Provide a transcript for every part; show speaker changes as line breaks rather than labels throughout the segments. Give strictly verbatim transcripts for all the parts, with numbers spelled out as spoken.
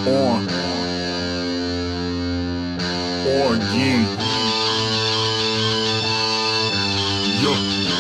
on, on again. Yo,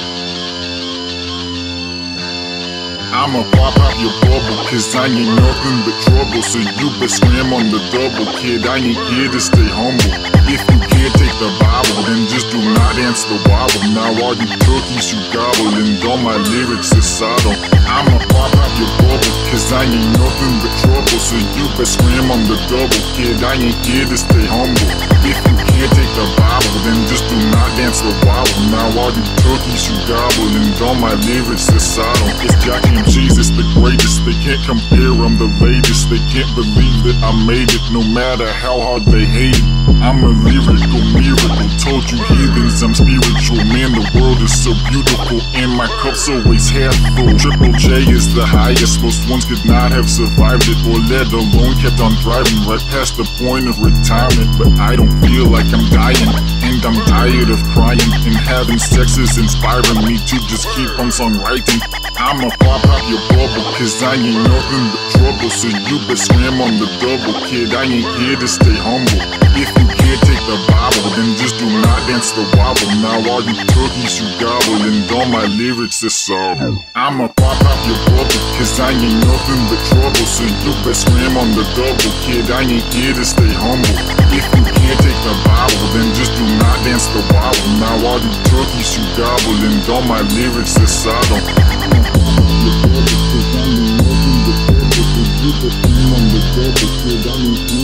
I'ma pop out your bubble, cause I ain't nothing but trouble. So you best scram on the double, kid, I ain't here to stay humble. If you can't take the Bible, then just do not answer the wobble. Now all you turkeys you gobble, and all my lyrics is subtle. I'ma pop out your bubble, cause I ain't nothing but trouble. So you best scram on the double, kid, I ain't here to stay humble. If you can't take the Bible, then just do not dance the wobble. Now all you turkeys you gobble, and all my lyrics is subtle. It's Jock and Jesus the greatest, they can't compare, I'm the latest. They can't believe that I made it, no matter how hard they hate it. I'm a lyrical miracle, told you heathens I'm spiritual. Man, the world is so beautiful, and my cup's always half full. Triple J is the highest, most ones could not have survived it, or let alone kept on driving right past the point of retirement. But I don't feel like I'm dying, and I'm tired of crying, and having sex is inspiring me to just keep on songwriting. I'ma pop out your bubble, cause I ain't nothing but trouble. So you best scram on the double, kid, I ain't here to stay humble. If you can't take the Bible, then just do not dance the wobble. Now all you turkeys you gobble, and all my lyrics is sorrow. I'ma pop out your bubble, cause I ain't nothing but trouble. So you best scram on the double, kid, I ain't here to stay humble. If you can't take the Bible, then just do not dance the wobble. Now all you turkeys you gobble, and all my lyrics is sorrow. You better, cause I ain't nothing but trouble. So you best scram on the double, kid, I ain't